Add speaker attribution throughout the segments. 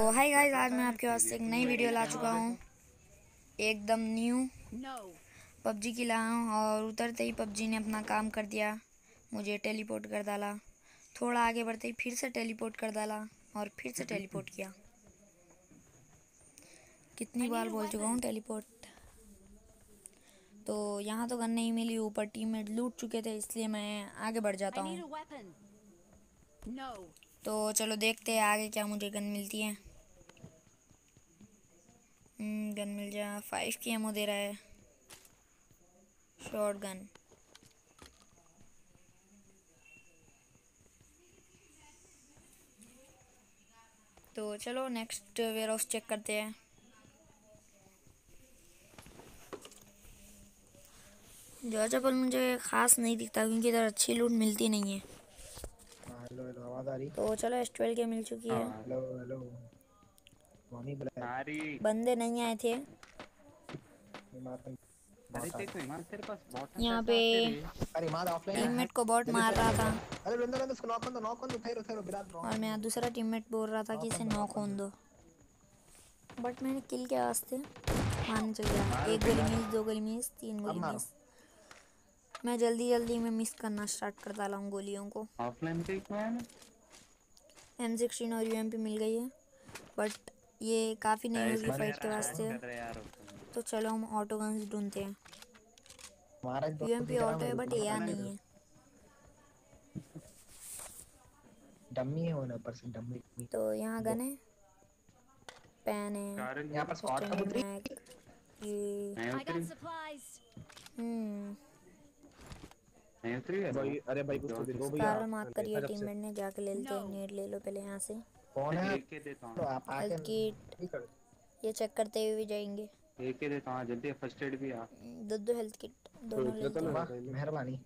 Speaker 1: Hi guys, आज मैं आपके वास्ते एक नई वीडियो ला चुका हूँ। एकदम न्यू पबजी की ला हूँ और उतरते ही पबजी ने अपना काम कर दिया, मुझे टेलीपोर्ट कर डाला। थोड़ा आगे बढ़ते ही फिर से टेलीपोर्ट कर डाला और फिर से टेलीपोर्ट किया। कितनी बार बोल चुका हूँ टेलीपोर्ट। तो यहाँ तो गन नहीं मिली, ऊपर टीममेट लूट चुके थे, इसलिए मैं आगे बढ़ जाता हूँ। तो चलो देखते हैं आगे क्या मुझे गन मिलती है। गन मिल जा। 5 की एमओ दे रहा है, शॉर्ट गन। तो चलो नेक्स्ट वेयर हाउस चेक करते हैं। जो चप्पल मुझे खास नहीं दिखता क्योंकि इधर अच्छी लूट मिलती नहीं है।
Speaker 2: हेलो हेलो, आवाज आ रही?
Speaker 1: तो चलो S12 के मिल चुकी है।
Speaker 2: हेलो हेलो, मम्मी बुला रही।
Speaker 1: बंदे नहीं आए थे
Speaker 3: अरे देखो ईमान, तेरे पास बॉट
Speaker 1: यहाँ
Speaker 3: कैसे
Speaker 1: पे।
Speaker 3: आते रे?
Speaker 2: अरे मां ऑफलाइन है।
Speaker 1: टीममेट को बॉट
Speaker 2: जल्दी
Speaker 1: मार
Speaker 2: ठेलो
Speaker 1: रहा
Speaker 2: ठेलो।
Speaker 1: था
Speaker 2: अरे बंदा बंदा उसको नॉक कर दो ठहरो ठहरो बिराद
Speaker 1: और मेरा दूसरा टीममेट बोल रहा था कि इसे नॉक होने दो, बट मैंने किल के वास्ते मारने चल गया। एक गोली मिस, 2 गोली मिस, 3
Speaker 2: अब
Speaker 1: गोली
Speaker 2: मारो।
Speaker 1: मिस। मैं जल्दी में मिस करना स्टार्ट कर डाला हूँ गोलियों को।
Speaker 3: ऑफलाइन पे कौन
Speaker 1: M16 और UMP मिल गई है, बट ये काफ़ी नहीं
Speaker 3: है?
Speaker 1: होगी
Speaker 3: इसमें
Speaker 1: फाइट के वास्ते।
Speaker 3: कर रहे यार।
Speaker 1: तो चलो हम ऑटो गन्स ढूंढते हैं।
Speaker 2: हमारा दोस्त
Speaker 1: UMP
Speaker 2: की तरह
Speaker 1: ऑटो है बट AR नहीं है।
Speaker 2: डम्मी है, वो ऊपर से डम्मी।
Speaker 1: तो यहाँ गन है, पैन है,
Speaker 2: यहाँ पर स्क्वाड कब
Speaker 1: स्टैंडर्ड
Speaker 2: उतरी?
Speaker 1: मैग, ये
Speaker 3: नहीं उतरी,
Speaker 1: हम्म
Speaker 3: नहीं उतरी है
Speaker 2: भाई। अरे भाई कुछ तो दो भैया।
Speaker 1: स्कारल मार्क करिए
Speaker 2: जब से
Speaker 1: टीममेट ने, जाके ले लेते हैं। नेट ले लो पहले यहाँ से।
Speaker 2: कौन है?
Speaker 3: एक के देता
Speaker 2: तो
Speaker 3: हूँ,
Speaker 2: आप आके
Speaker 1: हेल्थ किट
Speaker 2: भी कर
Speaker 1: ये चेक करते हुए भी जाएंगे।
Speaker 3: एक के देता हूँ जल्दी। फर्स्ट एड भी आ।
Speaker 1: दो हेल्थ किट दोनों ले लेते हैं।
Speaker 2: वाह, मेहरबानी।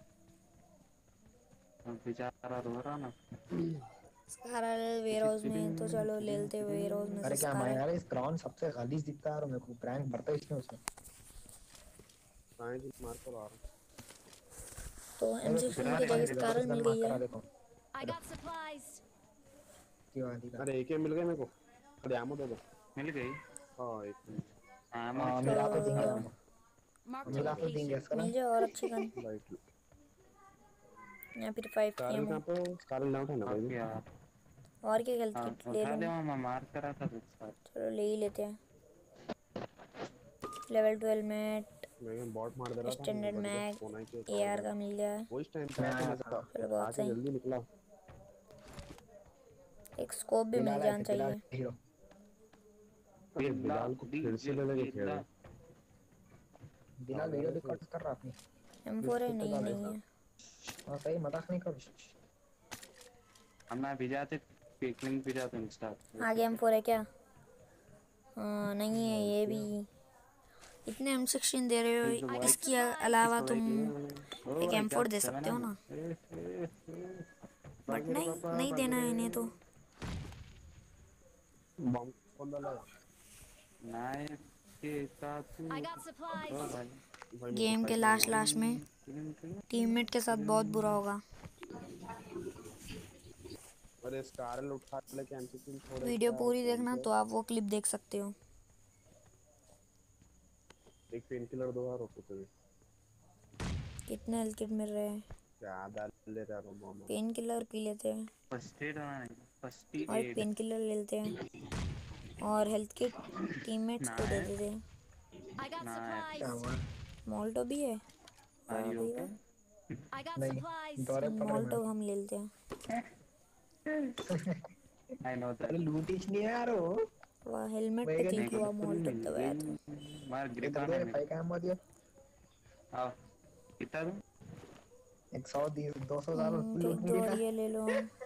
Speaker 3: बेचारा रो रहा ना।
Speaker 1: स्कारल वेयर हाउस में, तो चलो ले लेते हैं वेयर हाउस में से
Speaker 2: अरे क्या मैं
Speaker 1: स्कारल।
Speaker 2: यार, इस ग्राउंड सबसे गलीज दिखता है और मेरे को प्रैंक बढ़ता है इसमें उसमें। मार कर आ रहा
Speaker 1: तो M16 की जगह स्कारल मिल गई है।
Speaker 2: देखो।
Speaker 3: अरे एक मिल गए मेरे को। अरे आमो दे दो। मिल गई। हाँ एक
Speaker 1: तो
Speaker 2: मिला तो देंगे आपको। मिला तो देंगे इसका ना।
Speaker 1: मिल जाए और अच्छी गन, या फिर 5 की एमओ और क्या। हेल्थ किट ले
Speaker 3: उठा
Speaker 1: लूँ,
Speaker 3: ले मैं मार करा था कुछ साथ।
Speaker 1: चलो ले ही लेते हैं। लेवल 12 मैट,
Speaker 3: मैं बॉट मार दे रहा था।
Speaker 1: स्टैंडर्ड मैग, AR का मिल गया है।
Speaker 3: वो इस टाइम पे
Speaker 2: मैं
Speaker 3: आया
Speaker 2: आया
Speaker 3: था।
Speaker 2: था।
Speaker 1: चलो बहुत
Speaker 3: आके
Speaker 1: सही।
Speaker 3: जल्दी निकला।
Speaker 1: एक स्कोप भी मिल जाना चाहिए।
Speaker 2: हीरो।
Speaker 3: ये बिलाल को फिर से ले लेके खेल।
Speaker 2: बिलाल वीडियो रिकॉर्ड कर रहा अपनी।
Speaker 1: M4 है? नहीं है।
Speaker 2: हाँ सही, मजाक नहीं करो।
Speaker 3: हम ना भिजाते, पिकनिक भिजाते इंस्टा।
Speaker 1: आगे M4 है क्या? नहीं है ये भी। इतने M16 दे रहे हो, इसके अलावा तुम एक M4 दे सकते हो ना, बट नहीं देना है इन्हें तो।
Speaker 3: बम कौन डाला? नाइफ के साथ
Speaker 1: गेम के लास्ट में टीममेट के साथ बहुत बुरा होगा।
Speaker 3: अरे स्कारल उठा लेके M16 छोड़
Speaker 1: वीडियो पूरी देखना तो आप वो क्लिप देख सकते हो।
Speaker 3: एक पेन किलर दो यार उसको भी।
Speaker 1: कितने हेल्थ किट मिल रहे हैं?
Speaker 3: क्या डाल ले रहा हूं मामा।
Speaker 1: पेन किलर पी लेते हैं
Speaker 3: फर्स्ट एड फर्स्ट
Speaker 1: और एक
Speaker 3: एड
Speaker 1: पेन किलर ले लेते हैं और हेल्थ किट टीममेट्स को दे देते हैं।
Speaker 2: क्या हुआ?
Speaker 1: मोल्टो भी है। वाह भाई वाह।
Speaker 2: नहीं, दौरे पड़ रहे
Speaker 1: मोल्टो हम ले लेते हैं।
Speaker 3: I know that.
Speaker 2: अरे लूट ही नहीं है यार वो।
Speaker 1: वाह, हेलमेट पे क्लिक हुआ, मोल्टो दबाया था।
Speaker 3: मार ग्रिप
Speaker 2: इधर
Speaker 3: आना
Speaker 2: दे
Speaker 3: है।
Speaker 2: फाइव कैम दिया।
Speaker 3: आओ कितना दूं?
Speaker 2: 100 200
Speaker 1: तो
Speaker 2: लूट
Speaker 1: दो
Speaker 2: मिली
Speaker 1: और
Speaker 2: ना।
Speaker 1: ये ले लो।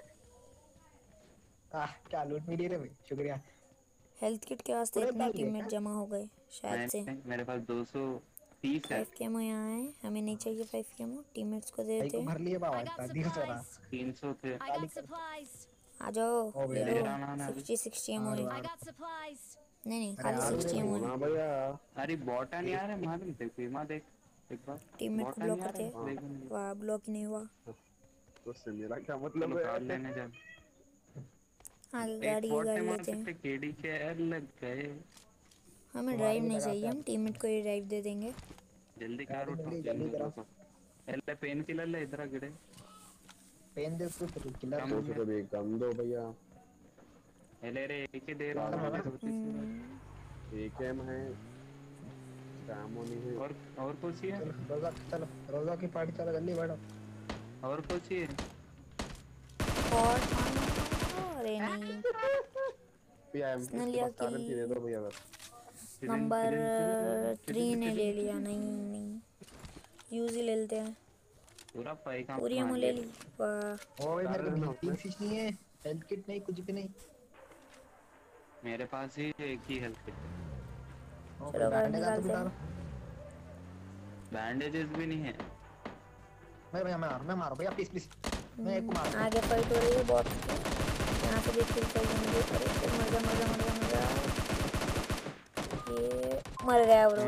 Speaker 2: क्या लूट मिली रे भाई, शुक्रिया।
Speaker 1: हेल्थ किट के वास्ते
Speaker 2: पूरे
Speaker 1: इतने
Speaker 2: डाल दिए
Speaker 1: टीममेट
Speaker 2: क्या?
Speaker 1: जमा हो गए शायद से।
Speaker 3: मेरे पास 230 है।
Speaker 1: 5 केमो यहाँ है, हमें नहीं चाहिए 5 केमो, टीममेट्स को दे
Speaker 2: भाई
Speaker 1: देते
Speaker 2: को
Speaker 1: हैं।
Speaker 2: भर लिए बाबा, इतना दिया चोरा
Speaker 3: 300 थे।
Speaker 2: खाली कर।
Speaker 1: आ जाओ
Speaker 2: ओ
Speaker 1: ले
Speaker 2: भैया
Speaker 1: लो।
Speaker 3: मेरा नाम है
Speaker 1: 60 एमओ है। नहीं
Speaker 2: अरे
Speaker 1: खाली
Speaker 2: आलू
Speaker 1: 60
Speaker 2: रे
Speaker 1: एमओ है।
Speaker 3: ना भैया। अरे बॉटा नहीं आ रहा है। मालूम देख बीमा देख एक बार।
Speaker 1: टीममेट को
Speaker 3: बॉटा
Speaker 1: ब्लॉक
Speaker 3: नहीं आ
Speaker 1: करते
Speaker 3: रहा है।
Speaker 1: हैं। वाह, ब्लॉक ही नहीं हुआ।
Speaker 3: तो उससे मेरा क्या मतलब है? लेने जा।
Speaker 1: आगे
Speaker 2: एक
Speaker 1: गाड़ी
Speaker 2: बॉट ने मार
Speaker 1: लेते हैं।
Speaker 2: सकते केडी के लग गए।
Speaker 1: हमें
Speaker 4: तुम्हारी
Speaker 1: ड्राइव
Speaker 4: भी
Speaker 1: नहीं
Speaker 4: लगाते
Speaker 1: चाहिए,
Speaker 4: हैं।
Speaker 1: हम टीममेट को ही ड्राइव दे देंगे।
Speaker 2: जल्दी कार
Speaker 4: गाड़ी मिल
Speaker 2: उठाओ
Speaker 4: गई जल्दी
Speaker 2: जल्दी
Speaker 4: करो।
Speaker 2: रुको। एल्ले पेन किलर ले इधर गिरे।
Speaker 4: पेन दे उसको फिर किलर
Speaker 2: कम
Speaker 4: दे।
Speaker 3: तो तो भी कम दो भैया।
Speaker 2: एले रे एक ही दे रहा हूँ
Speaker 4: हाँ।
Speaker 2: मेरे को तीसरी
Speaker 3: एकेएम है, स्टैमोनी है।
Speaker 2: और कुछ ही है।
Speaker 4: चलो रोजा चलो, रोजा की पार्टी चलो जल्दी बैठो।
Speaker 2: और कुछ ही है।
Speaker 1: और अरे नहीं,
Speaker 3: भैया
Speaker 1: इसने
Speaker 3: इसके
Speaker 1: लिया
Speaker 3: पास कारण की दे दो भैया बस।
Speaker 1: नंबर 3 ने ले लिया। नहीं यूज ही ले लेते हैं।
Speaker 2: पूरा पाई का
Speaker 1: पूरी
Speaker 2: मार
Speaker 1: हमने ले
Speaker 2: लिया।
Speaker 1: ली। वाह,
Speaker 4: ओए मेरे को
Speaker 3: कारण है ना
Speaker 4: हीलिंग
Speaker 3: उसमें।
Speaker 4: फिश नहीं है, हेल्थ किट नहीं, कुछ भी नहीं।
Speaker 2: मेरे पास ही एक ही हेल्थ किट।
Speaker 4: ओ
Speaker 1: चलो गाड़ी
Speaker 4: बैंडेज तो
Speaker 1: निकालते
Speaker 4: बिठाओ।
Speaker 1: हैं।
Speaker 2: बैंडेजेस भी नहीं है।
Speaker 4: मैं मारो भैया प्लीज प्लीज। मैं एक को मार।
Speaker 1: आगे फाइट हो रही है बहुत की। यहाँ से भी किल चाहिए मुझे। अरे मर जा। ये मर गया ब्रो।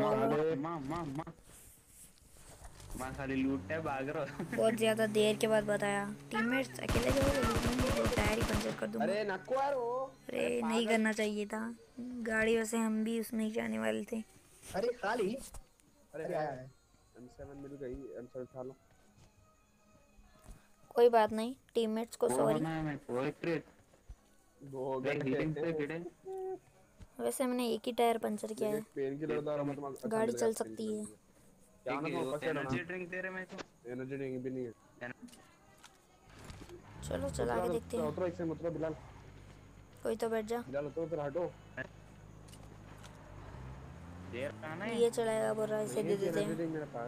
Speaker 2: माँ खाली लूटता है भाग रहा।
Speaker 1: बहुत ज़्यादा देर के बाद बताया। टीममेट्स अकेले जाओगे, टायर ही पंचर कर दूंगा।
Speaker 3: अरे नक्को यार वो।
Speaker 1: अरे नहीं करना चाहिए था, गाड़ी वैसे हम भी उसमें ही जाने वाले थे।
Speaker 4: अरे खाली।
Speaker 3: अरे
Speaker 4: आया है।
Speaker 3: M7 मिल गई, M7 उठा लो।
Speaker 1: कोई बात नहीं, टीममेट्स को
Speaker 2: वो
Speaker 1: सॉरी।
Speaker 2: होना है मैं पोएट्रेट।
Speaker 3: वो
Speaker 2: वे हीलिंग से गिरे।
Speaker 1: वैसे मैंने एक ही टायर पंचर किया है,
Speaker 3: पेन की लड़ता रहा मैं अच्छा
Speaker 1: गाड़ी
Speaker 3: मिल
Speaker 1: चल
Speaker 3: गया,
Speaker 1: सकती है।
Speaker 3: क्या ना तो फंसे
Speaker 2: एनर्जी ड्रिंक दे रहे मैं तो।
Speaker 3: एनर्जी ड्रिंक भी नहीं है।
Speaker 1: चलो चला के देखते हैं।
Speaker 3: उतरो एक से मतलब बिलाल।
Speaker 1: कोई तो बैठ जा।
Speaker 3: बिलाल उतरो फिर हटो।
Speaker 2: देर कहाँ है।
Speaker 1: ये चलाएगा बोल रहा है, इसे दे देते
Speaker 3: एनर्जी
Speaker 1: हैं।
Speaker 3: ड्रिंक मेरे पास।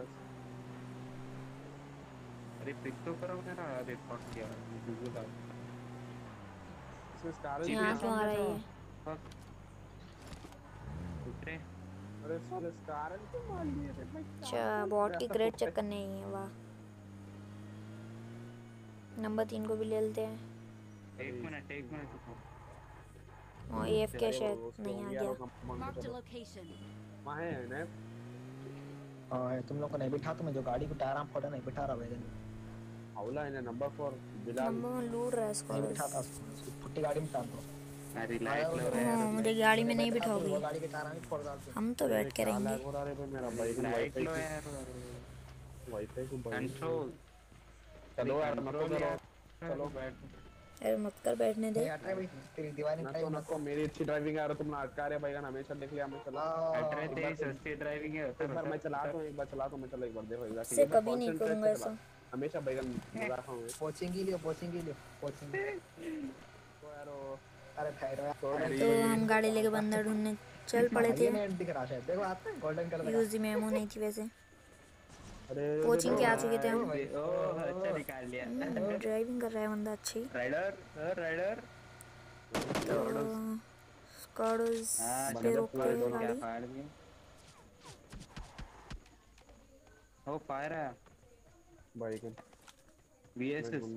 Speaker 2: अरे पिक तो करो मेरा। अरे फक गया गूगल।
Speaker 3: इसमें स्कार
Speaker 1: यहाँ क्यों आ रहा है ये?
Speaker 2: फक उतरे।
Speaker 3: अरे साले स्कार तो मार लिए थे भाई।
Speaker 1: अच्छा, बॉट की क्रेट चेक करने ही है। वाह, नंबर 3 को भी ले लेते हैं।
Speaker 2: एक मिनट रुको।
Speaker 1: और AFK शायद नहीं आ गया।
Speaker 5: Marked a location.
Speaker 3: वहां है ना।
Speaker 4: हाँ तुम लोग को नहीं बिठा, तुम्हें जो गाड़ी को टायर आम फोड़ा नहीं बिठा रहा है।
Speaker 3: हाउला है ना नंबर 4 बिलाल।
Speaker 1: नंबर 1 लूट रहा है इसको।
Speaker 4: नहीं बिठाता उसको, फुट्टी गाड़ी में डाल दो।
Speaker 2: अरे लाइट लग रहा
Speaker 1: हाँ,
Speaker 2: है।
Speaker 1: मुझे गाड़ी में नहीं बिठाओगे।
Speaker 4: वो गाड़ी के टायर आम फोड़ डालते।
Speaker 1: हम तो बैठ के रहेंगे।
Speaker 3: हो रहा है भाई मेरा बाइक
Speaker 2: लाइट
Speaker 3: वाईफाई
Speaker 2: लो
Speaker 3: की
Speaker 2: यार।
Speaker 3: वाईफाई को
Speaker 2: कंट्रोल।
Speaker 3: चलो यार मत करो।
Speaker 2: चलो बैठ।
Speaker 1: अरे मत कर, बैठने दे।
Speaker 4: नहीं हट रहा भाई, तेरी दीवार
Speaker 3: ना
Speaker 4: नहीं
Speaker 3: तो नको मेरी अच्छी ड्राइविंग आ रहा तुम ना अटका रहे भाई। हमेशा देख लिया मैं चला।
Speaker 2: हट रहे तेरी सस्ती ड्राइविंग है।
Speaker 3: एक बार मैं चला तो एक बार चला तो मैं चलो एक बार देखो एक
Speaker 1: से कभी नहीं करूंगा ऐसा।
Speaker 3: हमेशा बैगन मजाक हूं मैं।
Speaker 4: कोचिंग के लिए कोचिंग।
Speaker 3: तो यार
Speaker 4: अरे ठहरो यार।
Speaker 1: तो हम गाड़ी लेके बंदा ढूंढने चल पड़े थे।
Speaker 4: ये नहीं दिख रहा है, देखो आता है गोल्डन कलर का।
Speaker 1: यूजी में एमो नहीं थी वैसे।
Speaker 3: अरे
Speaker 1: कोचिंग के आ चुके थे हम।
Speaker 2: ओह अच्छा निकाल लिया।
Speaker 1: ड्राइविंग कर रहा है बंदा अच्छी।
Speaker 2: राइडर।
Speaker 1: तो स्कॉड्स पे रोकते हैं
Speaker 2: क्या
Speaker 1: गाड़ी।
Speaker 2: फाड़ दिया। ओ फायर है।
Speaker 3: बाइक
Speaker 2: बीएसएस।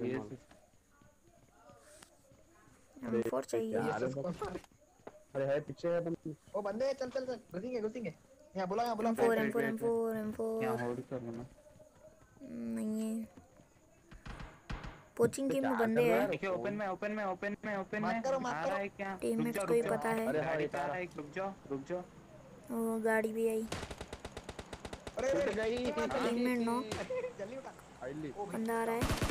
Speaker 1: M4 चाहिए।
Speaker 3: अरे है पीछे है तुम।
Speaker 4: ओ बंदे चल घुसेंगे। यहाँ बुला
Speaker 1: M4
Speaker 2: क्या होल्ड कर लेना।
Speaker 1: नहीं है। कोचिंग टीम में बंदे हैं।
Speaker 2: देखिए ओपन में
Speaker 4: मार करो।
Speaker 2: आ रहा है क्या।
Speaker 1: टीममेट्स को ही पता है।
Speaker 3: अरे
Speaker 2: गाड़ी
Speaker 3: हाँ
Speaker 2: पे आ रहा है। रुक जाओ।
Speaker 1: वो गाड़ी भी आई।
Speaker 3: टूट गई।
Speaker 1: टीममेट नो
Speaker 4: जल्दी उठा।
Speaker 3: आईली
Speaker 1: बंदा आ रहा है।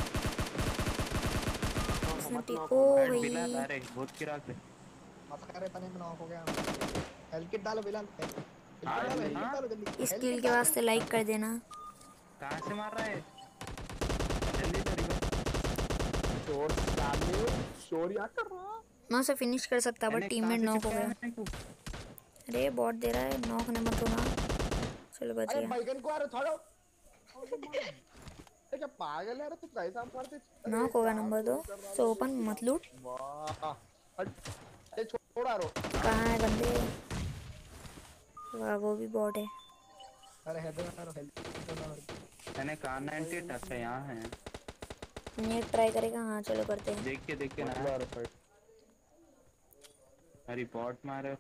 Speaker 1: उसने
Speaker 3: मत
Speaker 1: ओ
Speaker 2: हेड बिला
Speaker 1: भाई,
Speaker 2: अरे बहुत गिरा के।
Speaker 4: मस्करे पने में नॉक हो गया। हेल्थ किट डालो बिलाल। डालो जल्दी।
Speaker 1: इस किल के वास्ते लाइक कर देना।
Speaker 2: कहां से मार रहा है। जल्दी करिए।
Speaker 3: शोर सामने शोर यहाँ कर रहा।
Speaker 1: मैं उसे फिनिश कर सकता बट टीममेट नॉक हो गया। अरे बॉट दे रहा है, नॉक ने मत होना। चलो बच
Speaker 3: अरे
Speaker 1: गया।
Speaker 3: बैगन को आ रहा छोड़ो। अरे क्या पागल है यार तू कैसा मारते।
Speaker 1: नॉक होगा नंबर 2। सो ओपन मत लूट।
Speaker 3: वाह अरे छोड़ा रो।
Speaker 1: कहाँ है बंदे? वाह वो भी बॉट है।
Speaker 4: अरे हेड मारो हेल्थ।
Speaker 2: मैंने कार 90 टच है यहाँ है।
Speaker 1: नेट ट्राई करेगा। हाँ चलो करते हैं।
Speaker 2: देख के ना। अरे बॉट मारे।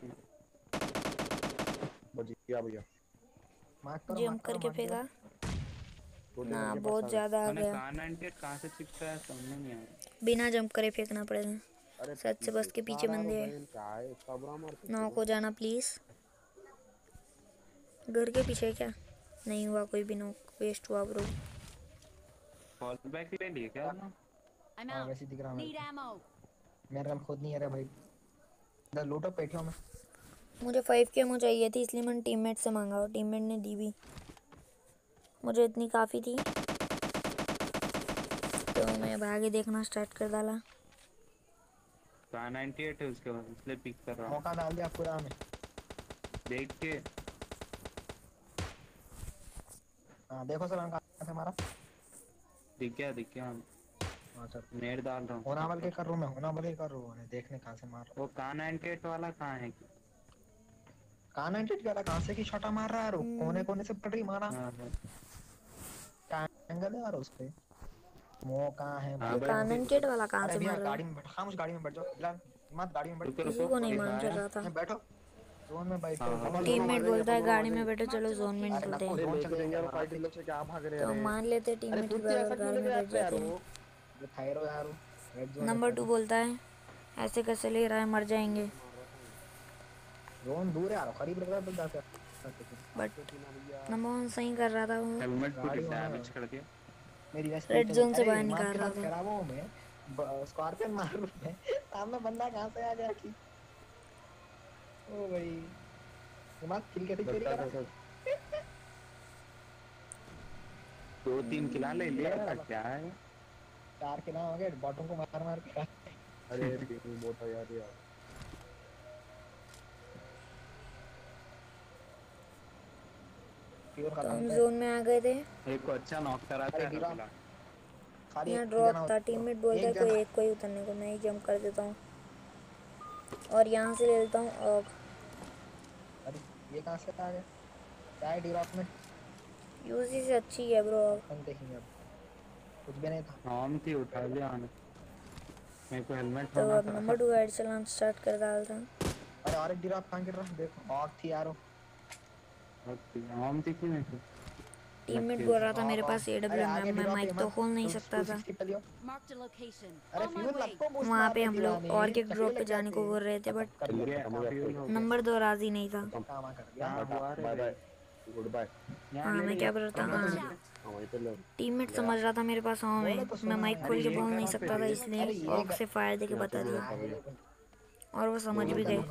Speaker 3: बच गया भैया।
Speaker 1: जंप करके फेंका ना, बहुत ज्यादा आ
Speaker 2: मैंने
Speaker 1: गया।
Speaker 2: कार 90 कहाँ से चिपका है समझ नहीं आया।
Speaker 1: बिना जंप करे फेंकना पड़ेगा।
Speaker 3: अरे
Speaker 1: सच से बस के पीछे बंदे हैं।
Speaker 3: क्या है इतना बुरा मारते
Speaker 1: नॉक हो जाना प्लीज। घर के पीछे क्या? नहीं हुआ कोई भी नॉक, वेस्ट हुआ ब्रो।
Speaker 2: फॉल बैक ले लिए क्या ना?
Speaker 4: हाँ वैसे दिख रहा है मेरा खुद नहीं है रे भाई। इधर लूटो पेटियों में।
Speaker 1: मुझे 5 की एमो चाहिए थी, इसलिए मैंने टीममेट से मांगा और टीममेट ने दी भी। मुझे इतनी काफ़ी थी तो मैं भागे देखना स्टार्ट कर डाला।
Speaker 2: 98 है उसके बाद, इसलिए पिक कर रहा हूँ
Speaker 4: मौका डाल दिया पूरा में।
Speaker 2: देख के।
Speaker 4: हाँ देखो सर कहाँ से मारा।
Speaker 2: दिख गया।
Speaker 4: हाँ सर
Speaker 2: नेट डाल रहा हूँ।
Speaker 4: होना बल के कर रहा हूँ मैं, होना बल के कर रहा हूँ। देखने कहाँ से मार रहा
Speaker 2: वो का 98 वाला कहाँ है?
Speaker 4: कहाँ 98 वाला कहाँ से की छोटा मार रहा है। कोने कोने से पड़ रही मारा।
Speaker 2: हाँ हाँ
Speaker 4: क्या एंगल है यार उस पे। वो कहाँ है
Speaker 2: हाँ
Speaker 1: ये
Speaker 2: भाई,
Speaker 1: काननटेड वाला कहाँ
Speaker 4: अरे
Speaker 1: से
Speaker 4: भैया
Speaker 1: मार रहा है?
Speaker 4: गाड़ी में बैठ, खामोश गाड़ी में बैठ जाओ बिलाल। मत गाड़ी में बैठ।
Speaker 2: रुको
Speaker 1: किसी को नहीं
Speaker 2: एक
Speaker 1: मान
Speaker 2: आया।
Speaker 1: रहा था।
Speaker 4: बैठो जोन में बैठो।
Speaker 2: हाँ, हाँ।
Speaker 1: टीममेट बोलता है गाड़ी में बैठो, चलो जोन में
Speaker 4: अरे
Speaker 1: निकलते
Speaker 4: नको
Speaker 1: हैं।
Speaker 4: जोन चले
Speaker 3: देंगे
Speaker 4: जाएंगे
Speaker 3: और फाइट इन लोग से क्या भाग रहे
Speaker 1: तो
Speaker 3: हैं?
Speaker 1: मान लेते
Speaker 3: अरे
Speaker 1: टीममेट की
Speaker 3: खुद
Speaker 1: बात
Speaker 3: ऐसा
Speaker 1: और
Speaker 3: क्यों
Speaker 1: गाड़ी
Speaker 3: लग
Speaker 1: में
Speaker 3: रहा
Speaker 1: बैठ
Speaker 3: है यार
Speaker 1: जाते हैं।
Speaker 3: वो?
Speaker 4: ये थायरो यार रेड जोन
Speaker 1: नंबर 2 बोलता है ऐसे कैसे ले रहा है, मर जाएंगे।
Speaker 4: जोन दूर है यार, करीब लग रहा है तो जाके
Speaker 1: बट नंबर 1 सही कर रहा था वो।
Speaker 2: हेलमेट पूरी
Speaker 4: गाड़ी होना
Speaker 2: डैमेज कर दिया।
Speaker 4: मेरी वैसे
Speaker 1: रेड जोन से बाहर निकाल रहा था।
Speaker 4: खराब हूं मैं। स्कॉर्पियन मार रहा है सामने बंदा कहां से आ गया कि ओ भाई दिमाग किल कैसे चोरी करा।
Speaker 2: 2-3 किला ले लिया क्या है?
Speaker 4: 4 के नाम हो गए बॉटम को मार मार के।
Speaker 3: अरे पिंग बहुत है यार।
Speaker 4: प्योर
Speaker 1: तो
Speaker 4: खत्म
Speaker 1: हम
Speaker 4: है।
Speaker 1: जोन में आ गए थे।
Speaker 2: एक को अच्छा नॉक करा था
Speaker 4: अरे
Speaker 2: किला।
Speaker 4: खाली
Speaker 1: यहाँ
Speaker 4: एक
Speaker 1: ड्रॉप
Speaker 4: जना
Speaker 1: था, टीममेट बोलता है
Speaker 4: एक
Speaker 1: कोई
Speaker 4: जना।
Speaker 1: एक को ही उतरने को। मैं ही जंप कर देता हूँ और यहाँ से ले लेता हूँ। और
Speaker 4: अरे ये कहां से आ गया। क्या है ड्रॉप में।
Speaker 1: यूजी से अच्छी है ब्रो।
Speaker 4: अपन देखेंगे अब कुछ भी नहीं था।
Speaker 2: हम थी उठा लिया आने। मेरे को हेलमेट
Speaker 1: तो
Speaker 2: होना
Speaker 1: अब नंबर 2 गाइड चलाना स्टार्ट कर डालता हूँ।
Speaker 4: अरे और एक ड्रॉप कहां गिर रहा है देखो। और थी यारो।
Speaker 2: हम थी कि नहीं थी?
Speaker 1: टीममेट बोल रहा था मेरे पास
Speaker 4: अरे
Speaker 1: AWM है,
Speaker 4: आगे
Speaker 1: मैं
Speaker 4: ड्रॉप
Speaker 1: माइक
Speaker 4: है
Speaker 1: तो
Speaker 4: मत।
Speaker 1: खोल नहीं सकता था।
Speaker 4: 260 पे लियो।
Speaker 5: Marked a location.
Speaker 4: अरे
Speaker 5: On my
Speaker 4: फ्यूल
Speaker 5: way.
Speaker 4: लगतो बूस्ट
Speaker 1: वहाँ
Speaker 4: मार
Speaker 1: पे
Speaker 4: के
Speaker 1: हम
Speaker 4: दिला
Speaker 1: लोग
Speaker 4: नहीं,
Speaker 1: और के
Speaker 4: चक्कर
Speaker 1: ड्रॉप पे
Speaker 4: लग
Speaker 1: जाने को
Speaker 4: जाते
Speaker 1: बोल रहे थे, बट
Speaker 4: कर
Speaker 2: मिल
Speaker 4: लिया।
Speaker 2: गया।
Speaker 1: नंबर 2 राजी नहीं था।
Speaker 4: काम कर दिया।
Speaker 2: हाँ, हुआ रे
Speaker 3: बाय बाय
Speaker 2: भाई।
Speaker 3: Good bye.
Speaker 1: हाँ मैं क्या बोल रहा था,
Speaker 5: Watch
Speaker 1: हाँ
Speaker 5: out.
Speaker 3: वहीं पे लो।
Speaker 1: टीममेट समझ रहा था मेरे पास हूँ
Speaker 4: बोले तो
Speaker 1: मैं
Speaker 4: सुना
Speaker 1: माइक
Speaker 4: है।
Speaker 1: खोल के
Speaker 2: अरे
Speaker 1: बोल
Speaker 2: ये
Speaker 1: नहीं
Speaker 2: कहाँ
Speaker 1: सकता
Speaker 2: पे
Speaker 1: था,
Speaker 2: है?
Speaker 1: इसलिए
Speaker 4: अरे ये
Speaker 1: ऑक से फायर देके बता दिया और वो समझ भी गए।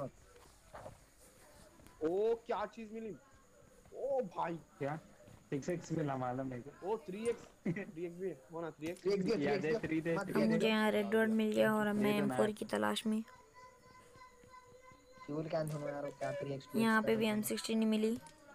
Speaker 3: ओ क्या चीज मिली? ओ भाई
Speaker 2: क्या 6x मिला मालूम है?
Speaker 3: ओ 3x 3x भी है वो ना 3x
Speaker 4: 3x दिया,
Speaker 2: याद है
Speaker 4: 3x
Speaker 2: 3 दे
Speaker 4: मत
Speaker 2: 3
Speaker 1: अब
Speaker 2: दे।
Speaker 1: मुझे यहाँ रेड डॉट मिल गया और अब मैं
Speaker 2: ये तो
Speaker 1: M4
Speaker 2: ना-
Speaker 1: की तलाश में।
Speaker 4: फ्यूल कैन सुनो यार क्या 3x
Speaker 1: यहाँ पे भी M16 नहीं मिली।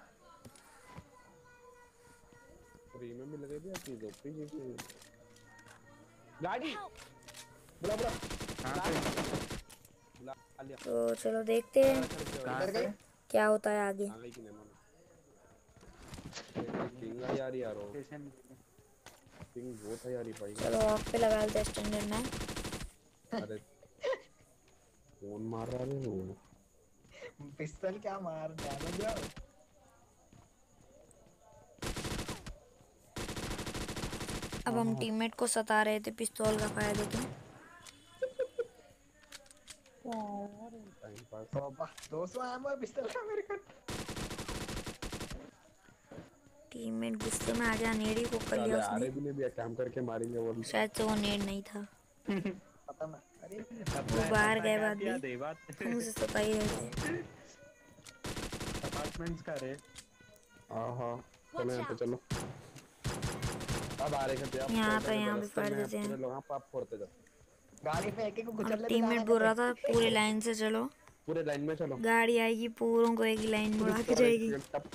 Speaker 3: फ्री में मिल गई थी चीज फ्री गाड़ी बुला बुला
Speaker 2: कहाँ पे?
Speaker 3: बुला लिया
Speaker 1: तो चलो देखते हैं
Speaker 2: कहाँ
Speaker 4: इधर गई।
Speaker 2: पे?
Speaker 1: क्या होता है आगे।
Speaker 3: आ गई कि नहीं मानो पिंग आ यार यार वो
Speaker 2: स्टेशन।
Speaker 3: पिंग बहुत है यार ये भाई।
Speaker 1: चलो ऑफ पे लगा लेते हैं स्टैंडर्ड में।
Speaker 3: अरे कौन मार रहा है वो?
Speaker 4: पिस्टल क्या मार डैमेज जाओ।
Speaker 1: अब हम टीममेट को सता रहे थे पिस्तौल का फायर देके।
Speaker 3: Time pass.
Speaker 4: बाबा 200 एमो है पिस्टल का मेरे को।
Speaker 1: टीममेट गुस्से में आ गया, नेडी को कर लिया
Speaker 3: अरे
Speaker 1: उसने।
Speaker 3: भी नहीं भी काम करके मारेंगे वो।
Speaker 1: शायद से वो नेड नहीं था,
Speaker 4: पता ना। अरे
Speaker 1: वो बाहर गए बाद भी तुम उसे सता ही रहे थे।
Speaker 2: अपार्टमेंट्स का रे।
Speaker 3: हाँ चलो यहाँ पे चलो। अब आ रहे हैं आप
Speaker 1: यहाँ पे फाड़ देते हैं।
Speaker 3: पूरे लोग आप फोड़ते जाओ।
Speaker 4: गाड़ी पे एक एक को कुचल
Speaker 1: और
Speaker 4: ले।
Speaker 1: टीममेट बोल रहा था पूरे लाइन से चलो,
Speaker 3: पूरे लाइन में चलो।
Speaker 1: गाड़ी आएगी पूरों को एक ही लाइन में उड़ा के जाएगी।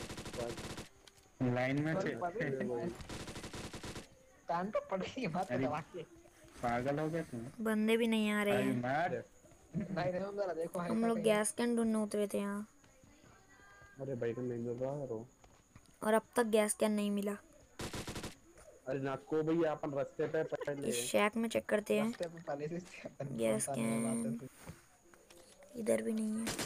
Speaker 2: लाइन में थे।
Speaker 4: कान तो पड़ रही है बात
Speaker 2: अरे।
Speaker 4: दबा के।
Speaker 2: पागल हो गया तुम?
Speaker 1: बंदे भी नहीं आ रहे
Speaker 2: अरे
Speaker 1: हैं।
Speaker 2: मार।
Speaker 4: नहीं नहीं जरा देखो
Speaker 1: हम लोग गैस कैन ढूंढने उतरे थे यहाँ
Speaker 3: अरे भाई को नहीं मिल रहा है
Speaker 1: और अब तक गैस कैन नहीं मिला।
Speaker 3: अरे नाको भैया अपन रास्ते पे पहले
Speaker 1: इस शैक में चेक करते हैं।
Speaker 4: रास्ते पे पहले से अपन
Speaker 1: गैस
Speaker 4: पता नहीं
Speaker 1: कैन
Speaker 4: बात है।
Speaker 1: इधर भी नहीं है।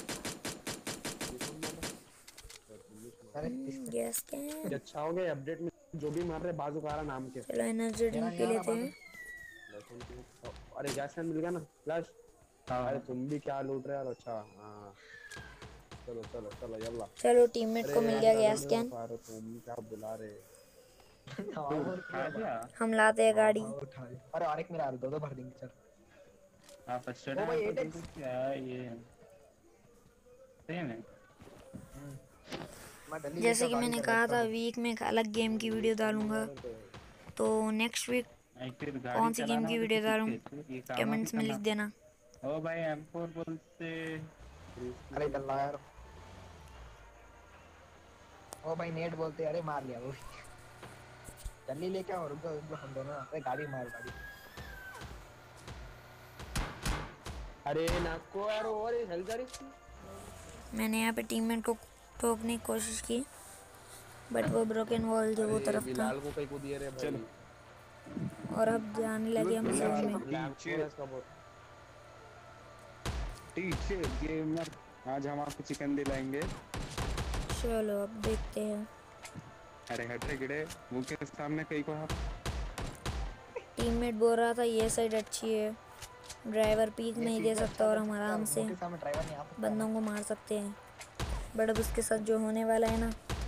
Speaker 4: अरे
Speaker 1: गैस कैन,
Speaker 3: ये अच्छा हो गया अपडेट में जो भी मार रहे बाजूकारा नाम के।
Speaker 1: चलो एनर्जी ड्रिंक पी लेते हैं।
Speaker 3: अरे गैस कैन मिल गया ना फ्लैश। अरे तुम भी क्या लूट रहे हो यार? अच्छा हाँ, चलो चलो चलो यल्ला।
Speaker 1: चलो टीममेट को मिल गया गैस कैन।
Speaker 3: अरे तुम क्या बुला रहे?
Speaker 4: और
Speaker 2: खा लिया।
Speaker 1: हम लाते हैं गाड़ी।
Speaker 4: उठा ले। अरे और एक मेरा दो भर देंगे चल।
Speaker 2: हाँ फर्स्ट एड
Speaker 4: ओ भाई
Speaker 2: है तो
Speaker 4: 8x।
Speaker 2: क्या ये सेम है।
Speaker 4: मैं दिल्ली लेके
Speaker 1: जैसे कि
Speaker 4: गाड़ी
Speaker 1: मैंने
Speaker 4: कर
Speaker 1: कहा
Speaker 4: लेता
Speaker 1: था
Speaker 4: हूँ।
Speaker 1: वीक में एक अलग गेम की वीडियो डालूंगा, तो नेक्स्ट वीक
Speaker 2: एक फिर गाड़ी
Speaker 1: कौन सी गेम
Speaker 2: चलाना
Speaker 1: की
Speaker 2: हो तो
Speaker 1: वीडियो डालूं
Speaker 2: ये काम भी
Speaker 1: कमेंट्स में लिख
Speaker 2: करना।
Speaker 1: देना।
Speaker 2: ओ भाई M4 बोलते।
Speaker 4: अरे चल रहा यार। ओ भाई नेट बोलते अरे मार लिया वो। दिल्ली लेके आओ, रुक जाओ हम दोनों। अरे गाड़ी मार गाड़ी।
Speaker 3: अरे नाको यार, और ये हेल्थ गाड़ी थी।
Speaker 1: मैंने यहाँ पे टीममेट को ठोकने की कोशिश की, बट वो ब्रोकन वॉल जो वो
Speaker 3: अरे
Speaker 1: तरफ था,
Speaker 3: बिलाल को कहीं को दिए रे भाई।
Speaker 1: और अब जाने लगे हम जोन में।
Speaker 2: टीचर गेमर, आज हम आपको चिकन दिलाएंगे।
Speaker 1: चलो अब देखते हैं।
Speaker 2: अरे हटे गिरे मुंह के सामने कहीं को।
Speaker 1: टीममेट बोल रहा था ये साइड अच्छी है, ड्राइवर पीक नहीं दे सकता और हम आराम से
Speaker 4: ड्राइवर नहीं आ सकता
Speaker 1: बंदों को मार सकते हैं। बट अब उसके साथ जो होने वाला है ना,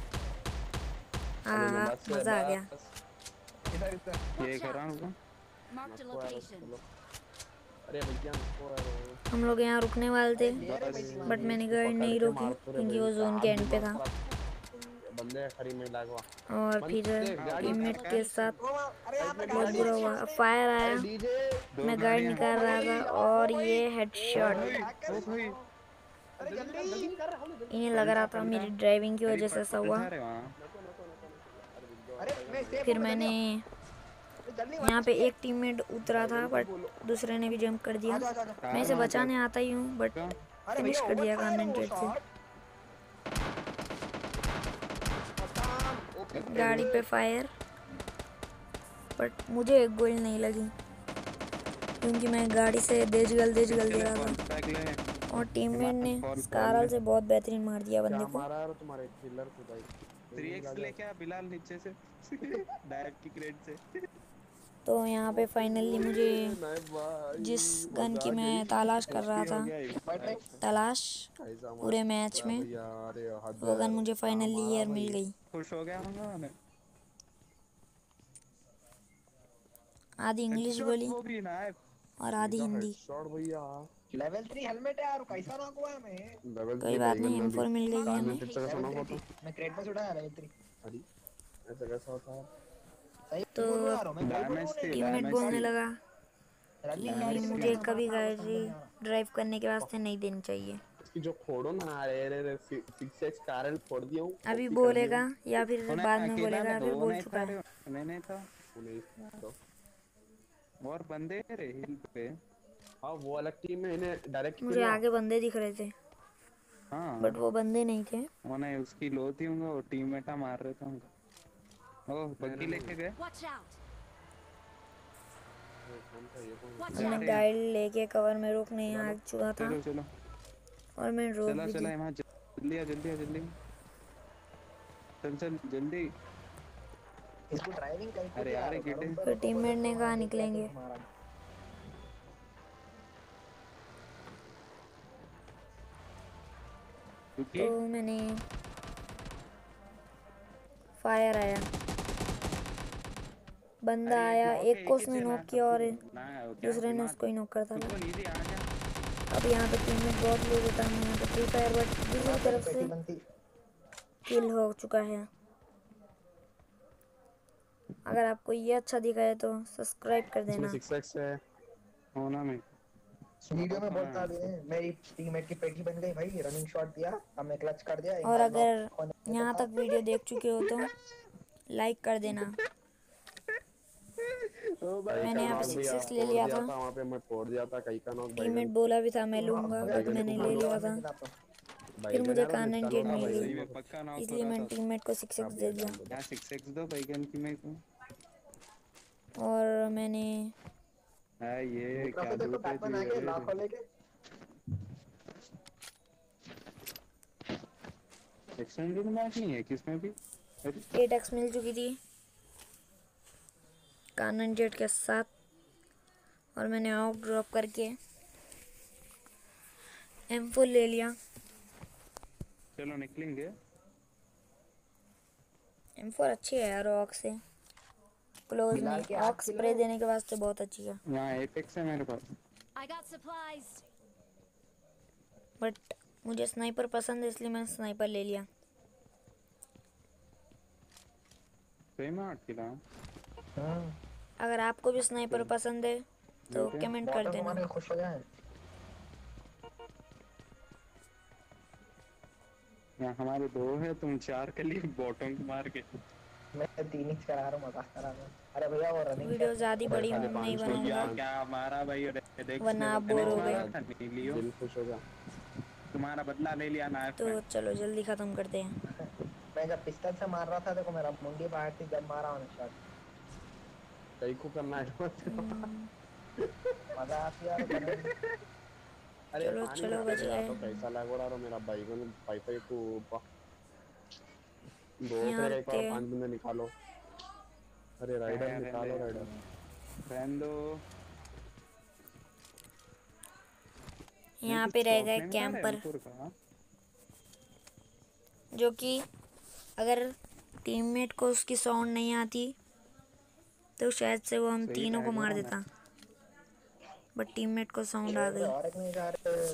Speaker 1: हाँ मज़ा आ गया।
Speaker 2: ये कर रहा हूँ।
Speaker 3: अरे भैया
Speaker 1: हम लोग यहाँ रुकने वाले थे, बट मैंने गाड़ी नहीं रोकी क्योंकि वो जोन के एंड पे था।
Speaker 3: बंदे खड़ी में लागवा।
Speaker 1: और फिर टीममेट के साथ बहुत बुरा हुआ। अब फायर आया, मैं गाड़ी निकाल रहा था और ये हेडशॉट। इन्हें लग रहा था मेरी ड्राइविंग की वजह से ऐसा हुआ। फिर मैंने यहाँ पे एक टीममेट उतरा था, बट दूसरे ने भी जंप कर दिया। मैं इसे बचाने आता ही हूँ, बट फिनिश कर दिया कॉन्सेंट्रेट से। गाड़ी पे फायर, बट मुझे एक गोली नहीं लगी क्योंकि मैं गाड़ी से देजगल दे रहा था, और टीममेट ने स्कारल से बहुत बेहतरीन मार दिया बंदे को।
Speaker 3: तुम्हारे किलर को भाई
Speaker 2: 3x लेके आ बिलाल नीचे से डायरेक्ट की क्रेड से।
Speaker 1: तो यहाँ पे फाइनली मुझे जिस गन की मैं तलाश कर रहा था, पूरे मैच में, वो गन मुझे फाइनली ईयर मिल गई।
Speaker 2: खुश हो गया होगा मैं।
Speaker 1: आधी इंग्लिश बोली
Speaker 2: वो भी ना है।
Speaker 1: और आधी हिंदी।
Speaker 3: शॉट भैया
Speaker 4: लेवल 3 हेलमेट है यार, कैसा नॉक हुआ है मैं।
Speaker 1: कोई बात नहीं, M4 मिल गई हमें।
Speaker 4: मैं क्रेट में से उठाया लेवल 3।
Speaker 3: अरे ऐसा कैसा होता है?
Speaker 4: सही
Speaker 1: तो
Speaker 4: बोल रहा हूं मैं।
Speaker 1: टीममेट बोलने लगा कि
Speaker 4: रनिंग
Speaker 1: मुझे कभी गाड़ी ड्राइव करने के वास्ते नहीं देनी चाहिए।
Speaker 3: इसकी जो फोड़ो ना, अरे 6x कारल फोड़ दिया हूं।
Speaker 1: अभी बोलेगा या फिर बाद में बोलेगा, फिर बोल चुका है।
Speaker 2: नहीं था और बंदे रे हिल पे।
Speaker 3: हाँ वो अलग टीम में, इन्हें डायरेक्ट
Speaker 1: मुझे आगे बंदे दिख रहे थे,
Speaker 2: हाँ
Speaker 1: बट वो बंदे नहीं थे।
Speaker 2: उन्हें उसकी लो थी उनको, वो टीममेट मार रहे थे उनको। ओह बग्गी लेके गए।
Speaker 1: मैंने गाड़ी लेके कवर में रोकने आ चुका था,
Speaker 2: चलो
Speaker 1: और मैं रोक भी दी।
Speaker 2: वहाँ जल्दी चल जल्दी।
Speaker 4: इसको ड्राइविंग करके
Speaker 2: अरे यार
Speaker 1: फिर टीममेट ने कहा निकलेंगे। तो मैंने फायर आया, बंदा आया, एक को उसने नॉक किया और दूसरे ने उसको ही नॉक करता था। अब यहाँ पे टीममेट बहुत लोग होता है, यहाँ पे फ्री फायर, बट दूसरी तरफ से किल हो चुका है। अगर आपको ये अच्छा दिखा है तो सब्सक्राइब कर देना।
Speaker 3: 6x है होना में
Speaker 4: वीडियो में बोलता भी है, मेरी टीममेट की पेटी बन गई भाई, रनिंग शॉट दिया, हमने क्लच कर दिया।
Speaker 1: और अगर यहाँ तक वीडियो देख चुके हो तो लाइक कर देना। मैंने यहाँ पे 6x ले लिया था,
Speaker 3: वहाँ पे मैं फोड़ दिया था कहीं का नॉक।
Speaker 1: टीममेट बोला भी था मैं लूंगा, बट मैंने ले लिया था। फिर मुझे कॉन्टेंट मिल गई, इसलिए मैंने टीममेट को 6x दे दिया।
Speaker 2: 6x दो बैगन की मेरे को।
Speaker 1: और मैंने
Speaker 2: ये क्या लूट है एक्सटेंडेड मैच नहीं है किसमें भी।
Speaker 1: 8x मिल चुकी थी कानन जेट के साथ, और मैंने आउट ड्रॉप करके M4 ले लिया।
Speaker 2: चलो निकलेंगे।
Speaker 1: M4 अच्छी है यार ऑक्स से क्लोज
Speaker 4: बिलाल
Speaker 1: में,
Speaker 4: की आँख
Speaker 1: ऑक्स
Speaker 4: खिल
Speaker 1: स्प्रे
Speaker 4: रही है।
Speaker 1: देने के वास्ते बहुत अच्छी है।
Speaker 2: यहाँ एपेक्स है मेरे पास।
Speaker 5: I got supplies.
Speaker 1: बट मुझे स्नाइपर पसंद है इसलिए मैंने स्नाइपर ले लिया।
Speaker 2: सही में 8 किलो।
Speaker 1: अगर आपको भी स्नाइपर पसंद है तो
Speaker 2: ओके।
Speaker 1: कमेंट कर
Speaker 4: बॉटल को
Speaker 1: देना।
Speaker 4: मार के खुश हो जाए।
Speaker 2: यहाँ हमारे 2 है, तुम 4 के लिए बॉटम को मार के।
Speaker 4: मैं 3 ही करा रहा हूँ, मजाक करा रहा हूँ। अरे भैया वो रनिंग
Speaker 1: वीडियो ज़्यादा बड़ी
Speaker 3: खाली
Speaker 1: नहीं
Speaker 3: 500
Speaker 1: बनाऊंगा
Speaker 2: क्या मारा भाई, देख
Speaker 1: वरना आप बोर हो गए।
Speaker 2: लियो
Speaker 3: दिल खुश होगा।
Speaker 2: तुम्हारा बदला ले लिया नाइफ
Speaker 1: तो
Speaker 2: में।
Speaker 1: चलो जल्दी ख़त्म करते हैं।
Speaker 4: मैं जब पिस्टल से मार रहा था देखो मेरा मुंडी बाहर थी, जब मारा उन्हें शॉट।
Speaker 3: कई को करना है।
Speaker 4: मजा आती है यार।
Speaker 3: अरे
Speaker 1: चलो,
Speaker 3: पानी
Speaker 1: चलो,
Speaker 3: में
Speaker 1: बच
Speaker 3: मेरा
Speaker 1: गए।
Speaker 3: तो कैसा लग रहा है मेरा बैगन पाइप को दो
Speaker 1: यहाँ
Speaker 3: तेरे एक
Speaker 1: रखते
Speaker 3: और
Speaker 1: हैं।
Speaker 3: 5 बंदे निकालो। अरे राइडर निकालो राइडर।
Speaker 2: रहने दो।
Speaker 1: यहाँ पे रहेगा एक कैंपर जो कि अगर टीममेट को उसकी साउंड नहीं आती तो शायद से वो हम तीनों को मार देता, बट टीममेट को साउंड आ गई।
Speaker 4: और एक नहीं जा रहे।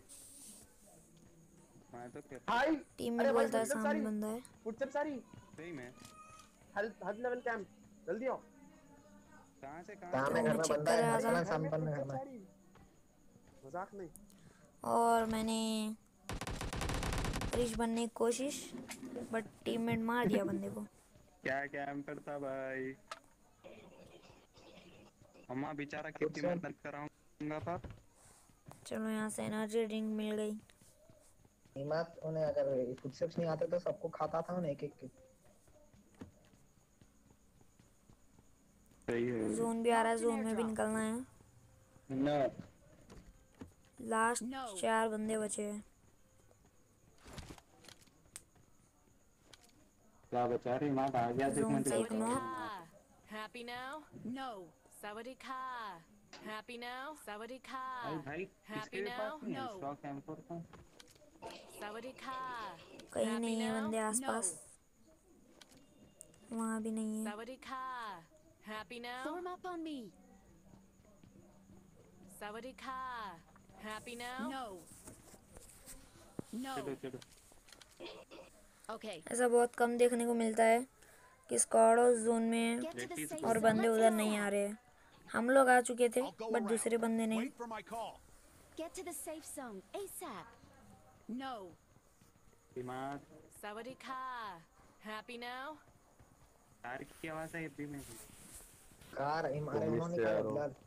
Speaker 2: मैं तो क्या
Speaker 3: हाय
Speaker 1: टीममेट
Speaker 3: अरे भाई
Speaker 1: बोलता है
Speaker 3: फुटस्टेप
Speaker 1: सामने
Speaker 3: सारी
Speaker 1: बंदा है।
Speaker 3: फुटस्टेप सारी
Speaker 2: सही में
Speaker 3: हेल्थ लेवल कैंप जल्दी आओ।
Speaker 2: कहाँ से
Speaker 4: सामने
Speaker 1: तो
Speaker 4: घर
Speaker 1: मैं
Speaker 4: में
Speaker 1: चेक
Speaker 4: बंदा
Speaker 1: कर
Speaker 4: है,
Speaker 1: रहा
Speaker 4: हमारे
Speaker 1: था
Speaker 4: वाला संपन्न घर में।
Speaker 3: सारी मजाक नहीं।
Speaker 1: और मैंने रिच बनने की कोशिश, बट टीममेट मार दिया बंदे को।
Speaker 2: क्या कैंपर था भाई। अम्मा बेचारा कितनी
Speaker 4: से-
Speaker 2: मेहनत कराऊंगा था।
Speaker 1: चलो यहाँ से एनर्जी ड्रिंक मिल गई।
Speaker 4: हिम्मत उन्हें अगर फुटस्टेप्स नहीं आते तो सबको खाता था उन्हें एक एक।
Speaker 2: सही है
Speaker 1: जोन भी आ रहा है, जोन में भी निकलना है।
Speaker 2: ना।
Speaker 1: लास्ट 4 बंदे बचे हैं।
Speaker 2: क्या बचा रही माँ आ गया देख
Speaker 1: जोन से एक
Speaker 2: मैं।
Speaker 1: Knock.
Speaker 5: Happy now? No. Sawadika. Happी now? Sawadika.
Speaker 2: भाई
Speaker 5: Happy
Speaker 2: इसके
Speaker 5: now?
Speaker 2: पास नहीं है
Speaker 5: No.
Speaker 2: स्टॉक कैंपर का।
Speaker 5: Sawadika.
Speaker 1: कहीं नहीं है
Speaker 5: now?
Speaker 1: बंदे
Speaker 5: No.
Speaker 1: आसपास, वहाँ भी नहीं है।
Speaker 5: Sawadika. Happy now? Form up on me. Sawadika. Happy now? No. No.
Speaker 2: चलो चलो।
Speaker 5: Okay.
Speaker 1: ऐसा बहुत कम देखने को मिलता है कि स्क्वाड उस जोन में है
Speaker 5: Get to the safe
Speaker 1: और
Speaker 5: zone.
Speaker 1: बंदे
Speaker 5: Let's
Speaker 1: उधर
Speaker 5: go.
Speaker 1: नहीं आ रहे हैं। हम लोग आ चुके थे
Speaker 6: I'll go
Speaker 1: बट
Speaker 6: around.
Speaker 1: दूसरे बंदे नहीं।
Speaker 6: Wait for my call.
Speaker 5: Get to the safe zone ASAP. No.
Speaker 2: दिमाग
Speaker 5: Sawadika. Happy now?
Speaker 2: कार की आवाज है भी में।
Speaker 4: कार हमारे
Speaker 3: तो
Speaker 4: उन्होंने
Speaker 3: इससे
Speaker 4: कहा
Speaker 3: यार वो-
Speaker 4: बिलाल।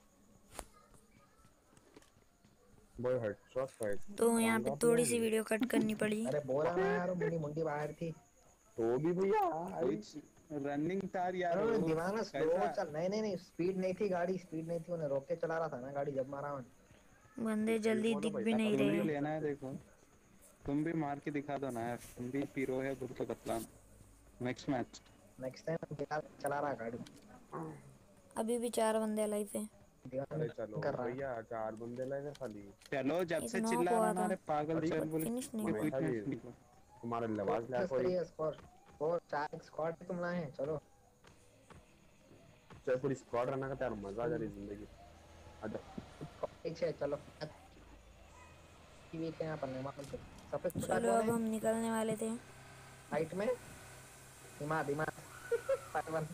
Speaker 3: बॉय हेडशॉट फाइट
Speaker 1: तो यहाँ पे थोड़ी सी वीडियो कट करनी पड़ी।
Speaker 4: अरे बोला ना यार, मेरी मुंडी बाहर थी।
Speaker 3: तो भी भैया
Speaker 2: रनिंग तार यार
Speaker 4: अरे
Speaker 2: वो
Speaker 4: दिमाग में स्लो
Speaker 2: कैसा-
Speaker 4: चल। नहीं स्पीड नहीं थी, गाड़ी स्पीड नहीं थी, उन्हें रोक के चला रहा था ना गाड़ी जब मारा उन्हें।
Speaker 1: बंदे जल्दी दिख भी नहीं
Speaker 2: तुम भी
Speaker 1: रहे।
Speaker 2: लेना है देखो। तुम भी मार के दिखा दो ना यार, तुम भी पीरो है बुर तो बतलाना। Next match
Speaker 4: next time Bilal चला रहा गाड़ी।
Speaker 1: अभी भी 4 बंदे अलाइव हैं।
Speaker 3: अरे चलो
Speaker 4: कर रहा है।
Speaker 3: भैया 4 बंदे लगे खाली।
Speaker 2: चलो जब
Speaker 1: एक
Speaker 2: से
Speaker 1: नॉक
Speaker 2: चिल्ला
Speaker 1: हुआ
Speaker 2: रहा ना,
Speaker 1: था।
Speaker 2: अरे पागल
Speaker 3: अरे
Speaker 2: चल बोल
Speaker 1: फिनिश नहीं
Speaker 2: कोई
Speaker 1: हुआ।
Speaker 2: क्विक
Speaker 3: भाई,
Speaker 2: मैच निकलो।
Speaker 3: तुम्हारे लिबास ला कोई
Speaker 4: स्कोर वो 4 स्क्वाड तुम लाए हैं। चलो
Speaker 3: चाहे पूरी स्क्वाड रहना का तेरा मजा आ जा रही जिंदगी। आजा
Speaker 4: पीछे चलो। टीवी के यहाँ पर नहीं मालूम सफेद कुत्ता
Speaker 1: चलो
Speaker 4: कौन
Speaker 1: अब
Speaker 4: है
Speaker 1: हम निकलने वाले थे।
Speaker 4: हाइट में। दिमाग दिमाग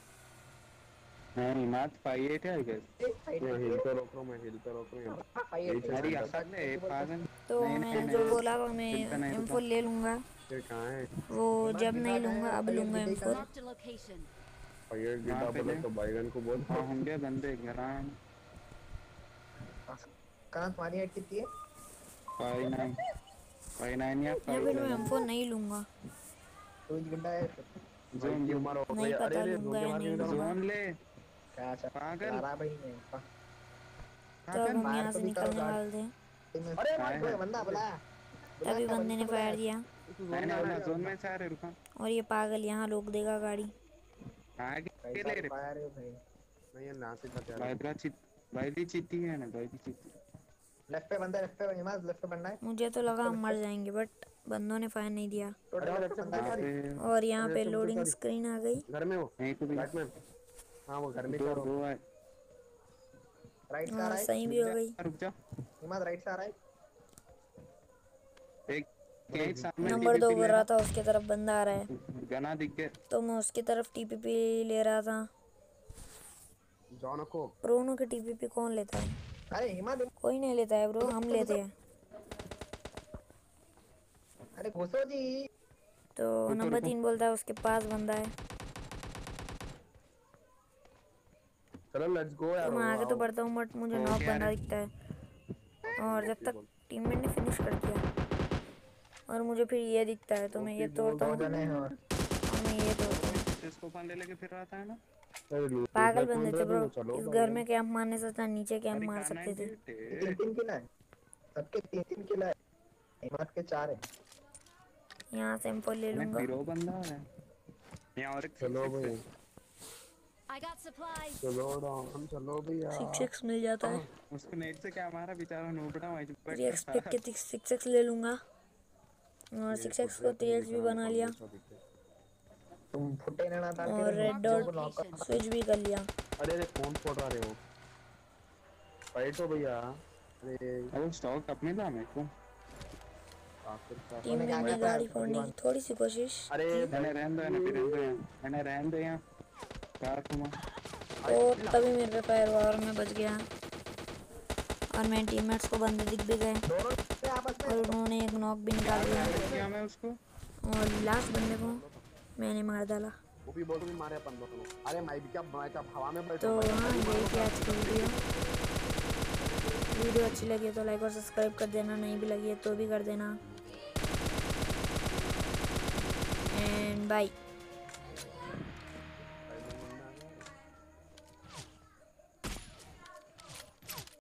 Speaker 2: नहीं मैच 5-8 है आई गेस।
Speaker 3: मैं हिल तो रोक रहा हूं, मैं हिल तो रोक रहा हूं।
Speaker 2: अरे यार ले पागल।
Speaker 1: तो
Speaker 2: नहीं, नहीं,
Speaker 1: मैंने
Speaker 2: नहीं,
Speaker 1: जो बोला वो
Speaker 2: चिंता
Speaker 1: मैं
Speaker 2: नहीं,
Speaker 1: M4 ले लूँगा।
Speaker 3: ये कहां है?
Speaker 1: वो जब नहीं लूँगा अब लूँगा M4।
Speaker 5: Marked a location.
Speaker 3: और ये गिटा
Speaker 2: पे
Speaker 3: बोले
Speaker 2: ले।
Speaker 3: तो बैगन को बोल।
Speaker 2: हाँ होंगे बंदे ग्राम
Speaker 4: कहाँ तुम्हारी हाइट कितनी है?
Speaker 2: 5-9 या
Speaker 1: या फिर मैं M4 नहीं लूँगा।
Speaker 4: रोज गड्ढा है।
Speaker 3: जोन क्यों मारो?
Speaker 1: नहीं
Speaker 3: अरे
Speaker 1: पता
Speaker 3: अरे
Speaker 1: लूँगा या नहीं लूँगा।
Speaker 2: जोन ले
Speaker 4: क्या चल
Speaker 2: पागल।
Speaker 4: रहा भाई ने?
Speaker 1: तो अब हम
Speaker 4: बाहर
Speaker 1: यहाँ
Speaker 4: तो
Speaker 1: से
Speaker 4: निकल
Speaker 1: निकलने
Speaker 4: गाड़ी।
Speaker 1: वाले थे,
Speaker 4: अरे
Speaker 2: हाय,
Speaker 4: कोई
Speaker 2: हाय।
Speaker 4: बंदा बुलाया।
Speaker 1: तभी बंदे ने फायर दिया
Speaker 2: नहीं नहीं जोन में से आ रहे रुका
Speaker 1: और ये पागल यहाँ रोक देगा गाड़ी।
Speaker 2: आगे ले रे
Speaker 4: फायर है भाई।
Speaker 3: नहीं ये ना से पता है।
Speaker 2: भाई चिट्टी है ना भाई चिट्टी।
Speaker 4: लेफ्ट पे बंदा, लेफ्ट पे हिमाज, लेफ्ट पे बंदा है।
Speaker 1: मुझे तो लगा हम मर जाएंगे बट बंदों ने फायर नहीं दिया।
Speaker 4: टोटल लेफ्ट पे बंदा है।
Speaker 2: अरे
Speaker 1: और यहाँ पे
Speaker 3: अरे,
Speaker 1: लोडिंग
Speaker 3: sorry।
Speaker 1: स्क्रीन आ गई।
Speaker 3: घर में वो
Speaker 2: नहीं तो भी
Speaker 3: राइट में। हाँ वो घर में
Speaker 2: दो
Speaker 3: चारों।
Speaker 2: दो है।
Speaker 4: राइट से आ
Speaker 1: हाँ
Speaker 4: रहा है
Speaker 1: सही भी हो गई।
Speaker 2: रुक जा।
Speaker 4: हिमाज, राइट से आ रहा है।
Speaker 2: एक सामने
Speaker 1: नंबर 2
Speaker 2: TPP
Speaker 1: कर
Speaker 2: ले
Speaker 1: रहा था, उसके तरफ बंदा आ रहा है
Speaker 2: गना दिख के।
Speaker 1: तो मैं उसकी तरफ टीपीपी ले रहा था।
Speaker 3: जॉन को
Speaker 1: प्रोनो के टीपीपी कौन लेता है?
Speaker 4: अरे हिमाज,
Speaker 1: कोई नहीं लेता है ब्रो, हम लेते हैं।
Speaker 4: अरे घुसो जी।
Speaker 1: तो नंबर 3 बोलता है उसके पास बंदा है।
Speaker 3: चलो लेट्स गो यार।
Speaker 1: तो मैं आगे तो बढ़ता हूँ बट मुझे नॉक बंदा दिखता है। और जब तक टीममेट ने फिनिश कर दिया और मुझे फिर ये दिखता है तो मैं ये तोड़ता
Speaker 4: दो
Speaker 1: हूँ
Speaker 4: जने हैं और
Speaker 1: और मैं ये तोड़ता हूँ।
Speaker 2: इसको पान ले लेके फिर रहा था ना।
Speaker 1: पागल बंदे थे ब्रो, इस घर में कैंप मारने से अच्छा नीचे कैंप मार सकते थे।
Speaker 4: 3-3 किल है सबके, 3-3 किल है। हिमाज के 4 है।
Speaker 1: यहाँ से M4 ले लूंगा।
Speaker 2: हीरो बंदा है यहाँ और एक
Speaker 3: चलो भाई,
Speaker 5: I got supplies.
Speaker 3: चलो डाउन, चलो भैया।
Speaker 1: 6x मिल जाता है।
Speaker 2: उसको नेट से क्या मारा बेचारा नूबड़ा वहीं चुप
Speaker 1: 3x फेंक के 6x ले लूंगा और 6x को 3x भी बना लिया
Speaker 4: तुम फुटे ना डाल
Speaker 1: और
Speaker 4: के
Speaker 1: रेड डॉट स्विच भी कर लिया।
Speaker 3: अरे अरे कौन फोड़ रहे हो? फाइट हो भैया। अरे
Speaker 2: अब स्टॉक अपने था मेरे को।
Speaker 3: आखिरकार
Speaker 1: टीम में ने गाड़ी फोड़ने की थोड़ी सी कोशिश
Speaker 3: अरे
Speaker 1: की
Speaker 2: मैंने रहन दो ना, फिर रहन दो यहाँ, मैंने रहन दो यहाँ कार तुम।
Speaker 1: तो तभी मेरे पे फायर हुआ और मैं बच गया और मेरे टीममेट्स को बंदे दिख भी गए
Speaker 4: दोनों से आपस में।
Speaker 1: और उन्होंने एक नॉक भी निकाल दिया
Speaker 2: क्या मैं उसको
Speaker 1: और लास्ट बंदे को मैंने मार डाला।
Speaker 3: वो भी बहुत भी मारे अपन दोनों। अरे मैं भी क्या बनाया था हवा में बैठा।
Speaker 1: तो हाँ यही थी आज की वीडियो अच्छी लगी तो लाइक और सब्सक्राइब कर देना, नहीं भी लगी है तो भी कर देना एंड बाय।